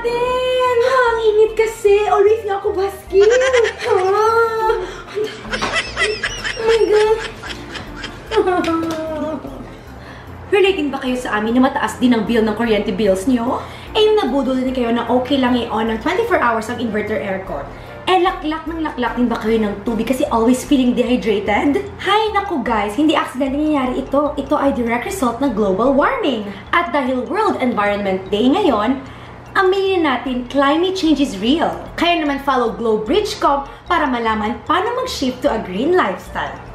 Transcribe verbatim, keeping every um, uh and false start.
natin! Ang init kasi! Always nga ako basking! Ah. Oh my God! Relating ba kayo sa amin na mataas din ang bill ng kuryente bills niyo? Eh yung nabudol din kayo na okay lang i-on ng twenty-four hours ang inverter aircon. Eh laklak ng laklak din ba kayo ng tubig kasi always feeling dehydrated? Hay naku guys, hindi accident nangyayari ito. Ito ay direct result ng global warming. At dahil World Environment Day ngayon, aminin natin climate change is real. Kaya naman follow Globe Bridge Com para malaman paano mag-shift to a green lifestyle.